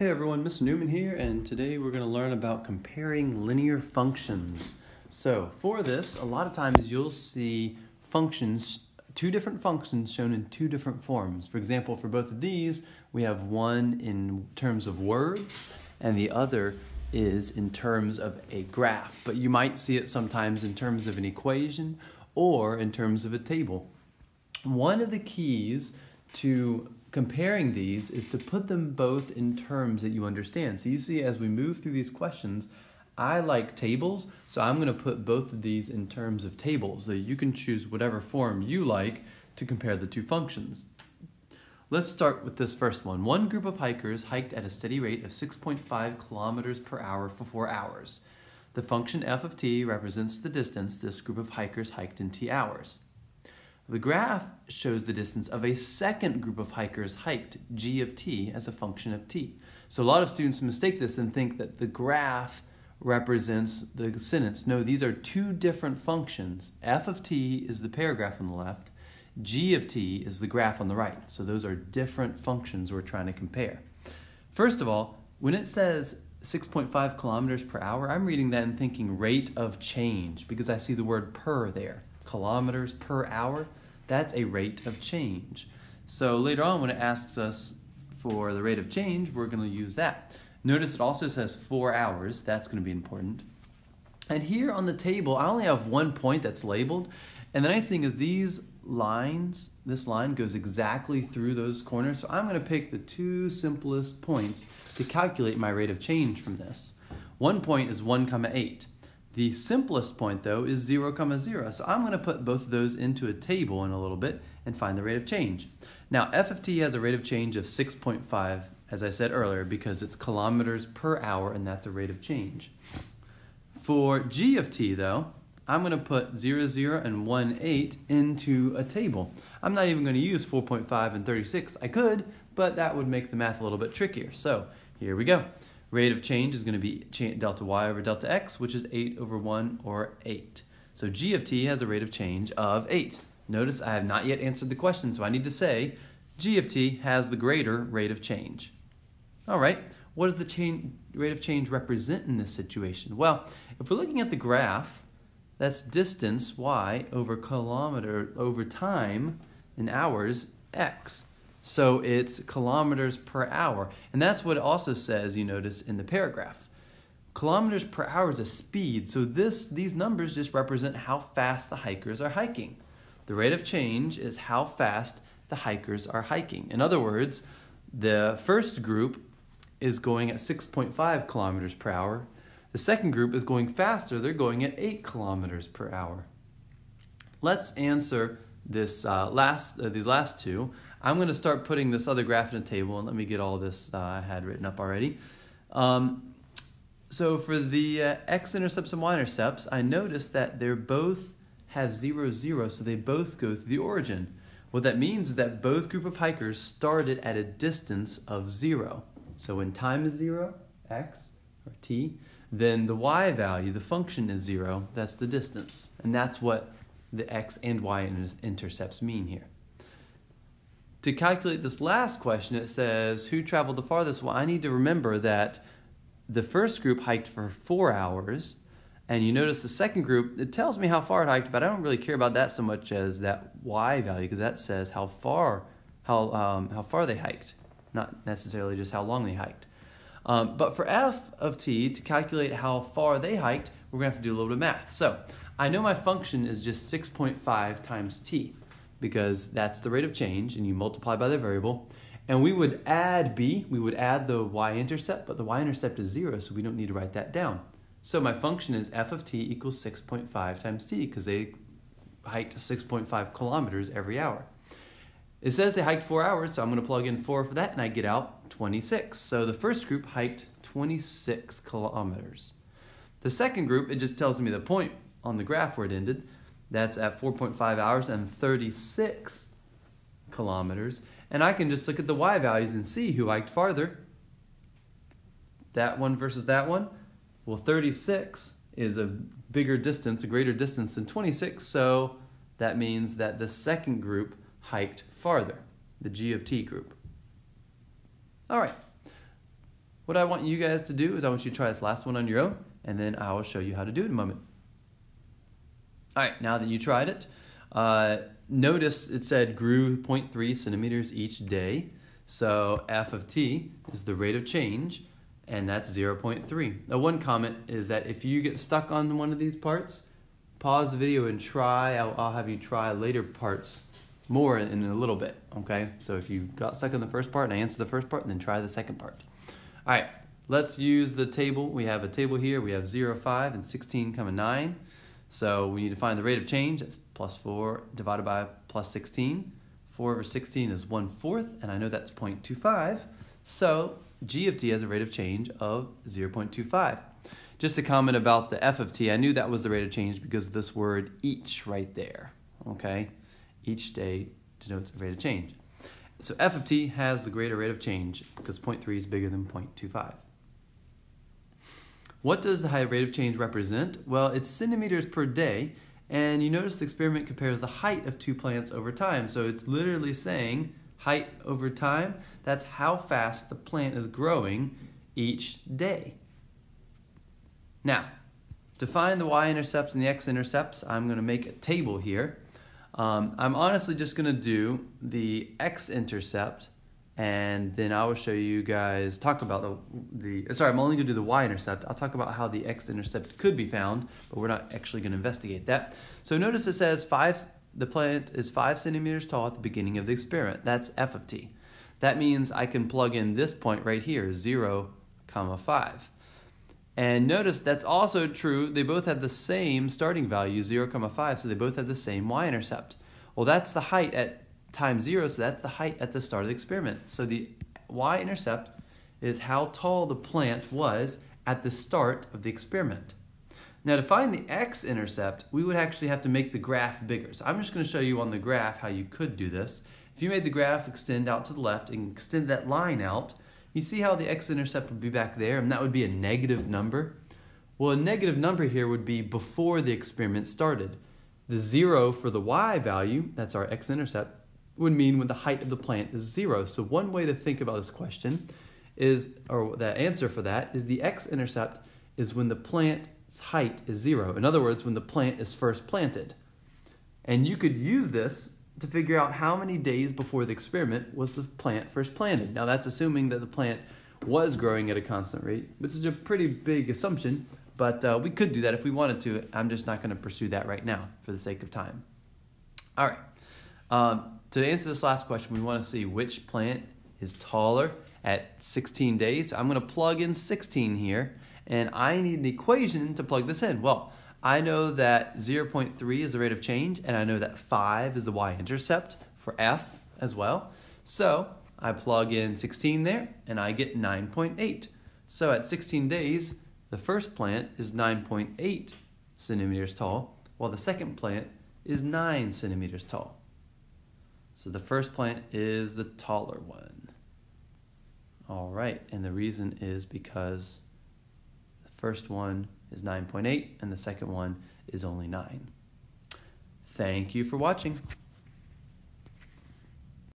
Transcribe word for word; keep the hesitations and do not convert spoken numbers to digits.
Hey everyone, Mister Newman here, and today we're going to learn about comparing linear functions. So for this, a lot of times you'll see functions, two different functions shown in two different forms. For example, for both of these, we have one in terms of words, and the other is in terms of a graph. But you might see it sometimes in terms of an equation or in terms of a table. One of the keys to comparing these is to put them both in terms that you understand. So you see, as we move through these questions, I like tables, so I'm going to put both of these in terms of tables. So you can choose whatever form you like to compare the two functions. Let's start with this first one. One group of hikers hiked at a steady rate of six point five kilometers per hour for four hours. The function f of t represents the distance this group of hikers hiked in t hours. The graph shows the distance of a second group of hikers hiked, g of t, as a function of t. So a lot of students mistake this and think that the graph represents the sentence. No, these are two different functions. F of t is the paragraph on the left, g of t is the graph on the right. So those are different functions we're trying to compare. First of all, when it says six point five kilometers per hour, I'm reading that and thinking rate of change because I see the word per there. Kilometers per hour, that's a rate of change. So later on when it asks us for the rate of change, we're going to use that. Notice it also says four hours, that's going to be important. And here on the table, I only have one point that's labeled. And the nice thing is these lines, this line goes exactly through those corners. So I'm going to pick the two simplest points to calculate my rate of change from this. One point is one comma eight. The simplest point, though, is zero comma zero. So I'm going to put both of those into a table in a little bit and find the rate of change. Now, f of t has a rate of change of six point five, as I said earlier, because it's kilometers per hour, and that's a rate of change. For g of t, though, I'm going to put zero, zero, and one, eight into a table. I'm not even going to use four point five and thirty-six. I could, but that would make the math a little bit trickier. So here we go. Rate of change is going to be delta y over delta x, which is eight over one, or eight. So g of t has a rate of change of eight. Notice I have not yet answered the question, so I need to say g of t has the greater rate of change. All right, what does the change, rate of change represent in this situation? Well, if we're looking at the graph, that's distance y over kilometer over time in hours x. So it's kilometers per hour. And that's what it also says, you notice, in the paragraph. Kilometers per hour is a speed, so this these numbers just represent how fast the hikers are hiking. The rate of change is how fast the hikers are hiking. In other words, the first group is going at six point five kilometers per hour. The second group is going faster. They're going at eight kilometers per hour. Let's answer this uh, last uh, these last two. I'm going to start putting this other graph in a table, and let me get all this uh, I had written up already. Um, so for the uh, x-intercepts and y-intercepts, I noticed that they both have zero, zero, so they both go through the origin. What that means is that both group of hikers started at a distance of zero. So when time is zero, x, or t, then the y value, the function is zero, that's the distance. And that's what the x and y intercepts mean here. To calculate this last question, it says, who traveled the farthest? Well, I need to remember that the first group hiked for four hours, and you notice the second group, it tells me how far it hiked, but I don't really care about that so much as that y value, because that says how far, how, um, how far they hiked, not necessarily just how long they hiked. Um, but for f of t, to calculate how far they hiked, we're going to have to do a little bit of math. So I know my function is just six point five times t, because that's the rate of change, and you multiply by the variable. And we would add b, we would add the y-intercept, but the y-intercept is zero, so we don't need to write that down. So my function is f of t equals six point five times t, because they hiked six point five kilometers every hour. It says they hiked four hours, so I'm going to plug in four for that, and I get out twenty-six. So the first group hiked twenty-six kilometers. The second group, it just tells me the point on the graph where it ended. That's at four point five hours and thirty-six kilometers. And I can just look at the y values and see who hiked farther. That one versus that one. Well, thirty-six is a bigger distance, a greater distance than twenty-six. So that means that the second group hiked farther, the g of t group. All right. What I want you guys to do is I want you to try this last one on your own, and then I will show you how to do it in a moment. All right, now that you tried it, uh, notice it said grew zero point three centimeters each day. So f of t is the rate of change, and that's zero point three. Now one comment is that if you get stuck on one of these parts, pause the video and try. I'll, I'll have you try later parts more in, in a little bit, okay? So if you got stuck on the first part and I answer the first part, then try the second part. All right, let's use the table. We have a table here. We have zero, five, and sixteen comma nine. So we need to find the rate of change. That's plus four divided by plus sixteen. four over sixteen is one fourth, and I know that's zero point two five. So g of t has a rate of change of zero point two five. Just a comment about the f of t. I knew that was the rate of change because of this word each right there, okay? Each day denotes a rate of change. So f of t has the greater rate of change because zero point three is bigger than zero point two five. What does the high rate of change represent? Well, it's centimeters per day, and you notice the experiment compares the height of two plants over time. So it's literally saying height over time. That's how fast the plant is growing each day. Now, to find the y-intercepts and the x-intercepts, I'm going to make a table here. Um, I'm honestly just going to do the x-intercept, and then I will show you guys, talk about the, the sorry, I'm only going to do the y-intercept. I'll talk about how the x-intercept could be found, but we're not actually going to investigate that. So notice it says five, the plant is five centimeters tall at the beginning of the experiment. That's f of t. That means I can plug in this point right here, zero comma five. And notice that's also true. They both have the same starting value, zero comma five, so they both have the same y-intercept. Well, that's the height at time zero, so that's the height at the start of the experiment. So the y-intercept is how tall the plant was at the start of the experiment. Now, to find the x-intercept, we would actually have to make the graph bigger. So I'm just going to show you on the graph how you could do this. If you made the graph extend out to the left and extend that line out, you see how the x-intercept would be back there, and that would be a negative number? Well, a negative number here would be before the experiment started. The zero for the y value, that's our x-intercept, would mean when the height of the plant is zero. So one way to think about this question is, or the answer for that, is the x-intercept is when the plant's height is zero. In other words, when the plant is first planted. And you could use this to figure out how many days before the experiment was the plant first planted. Now that's assuming that the plant was growing at a constant rate, which is a pretty big assumption, but uh, we could do that if we wanted to. I'm just not going to pursue that right now for the sake of time. All right, um, to answer this last question, we want to see which plant is taller at sixteen days. I'm going to plug in sixteen here, and I need an equation to plug this in. Well, I know that zero point three is the rate of change, and I know that five is the y-intercept for f as well. So I plug in sixteen there, and I get nine point eight. So at sixteen days, the first plant is nine point eight centimeters tall, while the second plant is nine centimeters tall. So the first plant is the taller one. All right, and the reason is because the first one is nine point eight, and the second one is only nine. Thank you for watching.